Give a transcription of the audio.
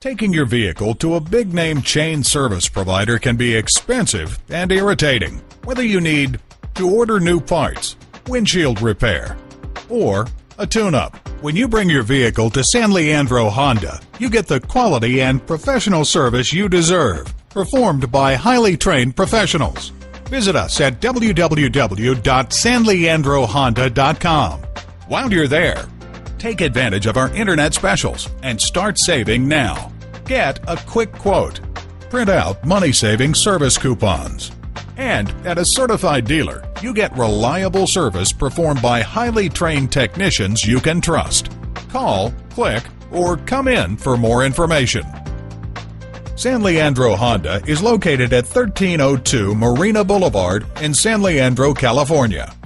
Taking your vehicle to a big-name chain service provider can be expensive and irritating, whether you need to order new parts, windshield repair, or a tune-up. When you bring your vehicle to San Leandro Honda, you get the quality and professional service you deserve, performed by highly trained professionals. Visit us at www.sanleandrohonda.com. While you're there, take advantage of our internet specials and start saving now. Get a quick quote. Print out money-saving service coupons. And at a certified dealer, you get reliable service performed by highly trained technicians you can trust. Call, click, or come in for more information. San Leandro Honda is located at 1302 Marina Boulevard in San Leandro, California.